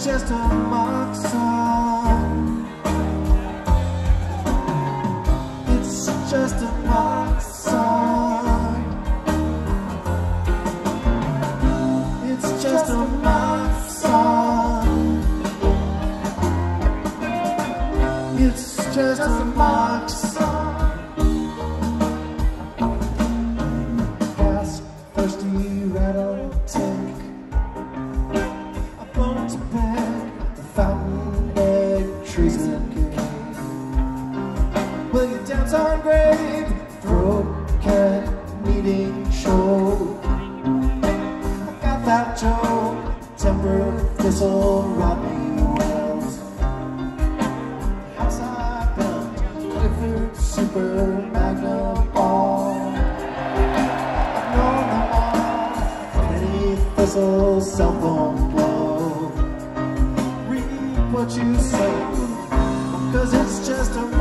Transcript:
just a mock song. It's just a mock song. It's just a mock song. It's just a mock song. Fast, thirsty, rattle, tick. A bone to bed, the fountain egg, treason cake. Will you dance on grave? Throat cat meeting show. I got that joke. Temper, thistle, Rodney, wilt. House I built, Clifford, super, MAGNA BALL. I've known them all. Many thistles, cell phone blow. Reap what you sow, 'cause it's just a